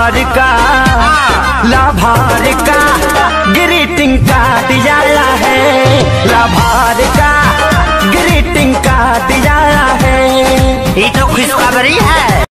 लाभार का greeting card आया है, लाभार का ग्रीटिंग कार्ड आया है। ये तो खुशखबरी है।